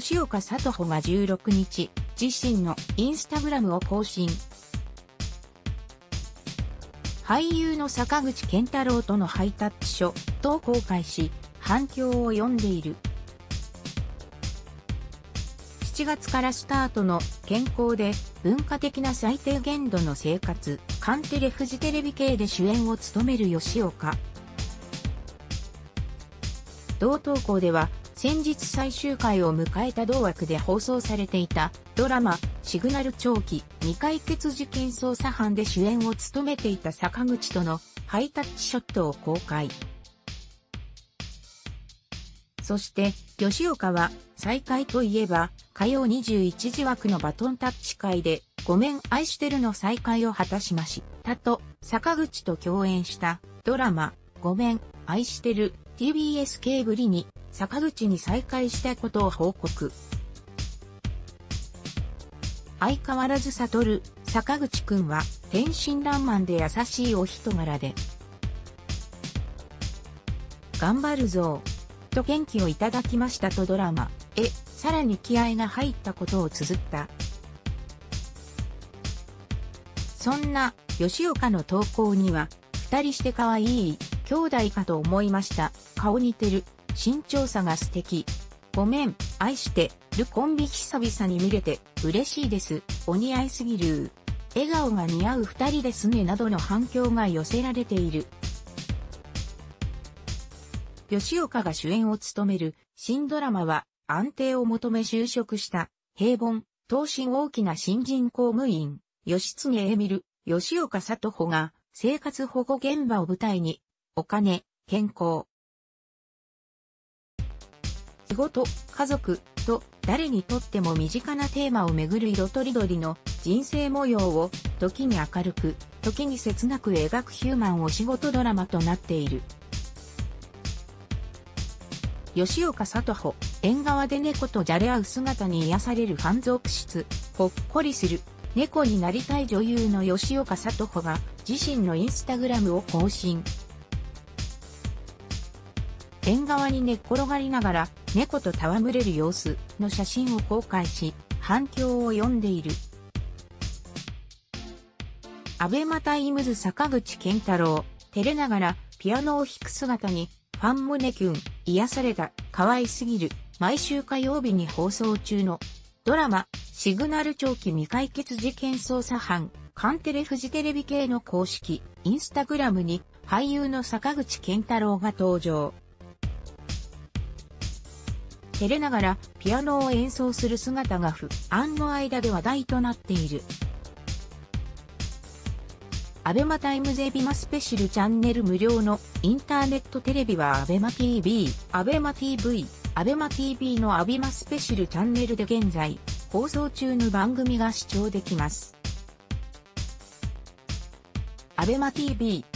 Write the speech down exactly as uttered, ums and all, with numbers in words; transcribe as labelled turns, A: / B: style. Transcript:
A: 吉岡里帆がじゅうろくにち、自身のインスタグラムを更新。俳優の坂口健太郎とのハイタッチ書と公開し、反響を呼んでいる。しちがつからスタートの健康で文化的な最低限度の生活、カンテレフジテレビ系で主演を務める吉岡。同投稿では、先日最終回を迎えた同枠で放送されていたドラマシグナル長期未解決事件捜査班で主演を務めていた坂口とのハイタッチショットを公開。そして吉岡は再会といえば火曜にじゅういちじ枠のバトンタッチ会でごめん愛してるの再会を果たしましたと坂口と共演したドラマごめん愛してる ティービーエス 系ぶりに坂口に再会したことを報告。相変わらず悟、坂口くんは天真爛漫で優しいお人柄で。頑張るぞと元気をいただきましたとドラマへさらに気合が入ったことを綴った。そんな吉岡の投稿には、二人して可愛い兄弟かと思いました。顔似てる。身長差が素敵。ごめん、愛してるコンビ久々に見れて嬉しいです。お似合いすぎる。笑顔が似合う二人ですねなどの反響が寄せられている。吉岡が主演を務める新ドラマは安定を求め就職した平凡、頭身大きな新人公務員、吉常エミル、吉岡里帆が生活保護現場を舞台にお金、健康、仕事、家族と誰にとっても身近なテーマをめぐる色とりどりの人生模様を時に明るく、時に切なく描くヒューマンお仕事ドラマとなっている。吉岡里帆、縁側で猫とじゃれ合う姿に癒されるファン続出、ほっこりする、猫になりたい女優の吉岡里帆が自身のインスタグラムを更新。縁側に寝っ転がりながら猫と戯れる様子の写真を公開し、反響を呼んでいる。アベマタイムズ坂口健太郎、照れながらピアノを弾く姿に、ファン胸キュン、癒された、可愛すぎる、毎週火曜日に放送中のドラマ、シグナル長期未解決事件捜査班、カンテレフジテレビ系の公式、インスタグラムに俳優の坂口健太郎が登場。照れながらピアノを演奏する姿がファンの間で話題となっている。アベマタイムズエビマスペシャルチャンネル無料のインターネットテレビはアベマ ティービー、アベマ ティーブイ、アベマ ティービー のアビマスペシャルチャンネルで現在放送中の番組が視聴できます。アベマ ティービー